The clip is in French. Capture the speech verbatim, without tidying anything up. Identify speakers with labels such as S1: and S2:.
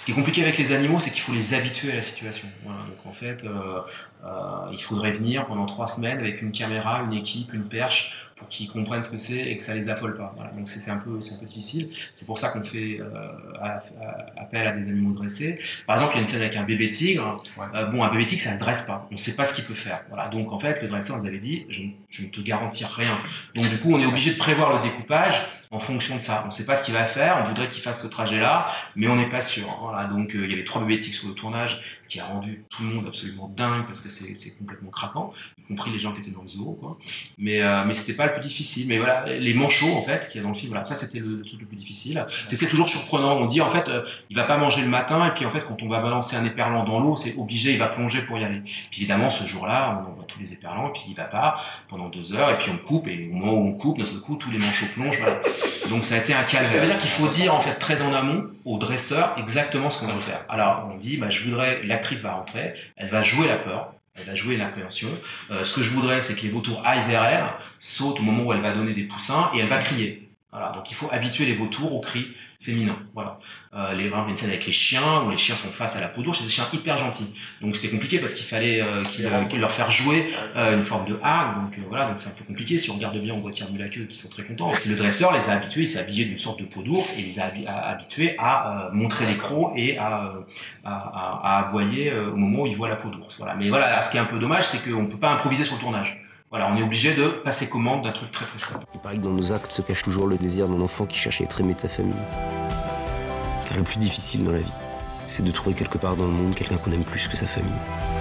S1: qui est compliqué avec les animaux, c'est qu'il faut les habituer à la situation. Voilà, donc en fait, euh, euh, il faudrait venir pendant trois semaines avec une caméra, une équipe, une perche, pour qu'ils comprennent ce que c'est et que ça les affole pas. Voilà, donc c'est un peu, c'est un peu difficile. C'est pour ça qu'on fait euh, à, à, appel à des animaux dressés. Par exemple, il y a une scène avec un bébé tigre. Ouais. Euh, bon, un bébé tigre, ça se dresse pas. On ne sait pas ce qu'il peut faire. Voilà, donc en fait, le dresseur nous avait dit, je, je ne te garantis rien. Donc du coup, on est obligé de prévoir le découpage en fonction de ça. On ne sait pas ce qu'il va faire, on voudrait qu'il fasse ce trajet-là, mais on n'est pas sûr. Voilà, donc euh, il y avait trois bébés tigres sur le tournage, ce qui a rendu tout le monde absolument dingue parce que c'est complètement craquant, y compris les gens qui étaient dans le zoo, quoi. Mais, euh, mais c'était pas le plus difficile. Mais voilà, les manchots, en fait, qu'il y a dans le film, voilà, ça c'était le truc le plus difficile. C'est toujours surprenant. On dit, en fait, euh, il va pas manger le matin, et puis en fait, quand on va balancer un éperlan dans l'eau, c'est obligé, il va plonger pour y aller. Puis évidemment, ce jour-là, on voit tous les éperlans, et puis il va pas pendant deux heures, et puis on coupe, et au moment où on coupe, d'un seul coup, tous les manchots plongent, voilà. Donc ça a été un calvaire. Ça veut dire qu'il faut dire, en fait, très en amont, au dresseur, exactement ce qu'on va faire. Alors, on dit, bah, je voudrais, l'actrice va rentrer, elle va jouer la peur, elle va jouer l'appréhension. Euh, ce que je voudrais, c'est que les vautours aillent vers elle, sautent au moment où elle va donner des poussins, et elle va crier. Voilà, donc il faut habituer les vautours au cri féminin. Voilà. Euh, les, il y a une scène avec les chiens, où les chiens sont face à la peau d'ours, c'est des chiens hyper gentils. Donc c'était compliqué parce qu'il fallait euh, qu'il, euh, qu'il leur faire jouer euh, une forme de hargue. Donc euh, voilà, donc c'est un peu compliqué. Si on regarde bien, on voit tirer de la queue qui sont très contents. C'est le dresseur les a habitués, il s'est habillé d'une sorte de peau d'ours et les a habitués à euh, montrer les crocs et à, à, à, à aboyer euh, au moment où ils voient la peau d'ours. Voilà. Mais voilà, ce qui est un peu dommage, c'est qu'on ne peut pas improviser sur le tournage. Voilà, on est obligé de passer commande d'un truc très précis.
S2: Il paraît que dans nos actes se cache toujours le désir d'un enfant qui cherche à être aimé de sa famille. Car le plus difficile dans la vie, c'est de trouver quelque part dans le monde quelqu'un qu'on aime plus que sa famille.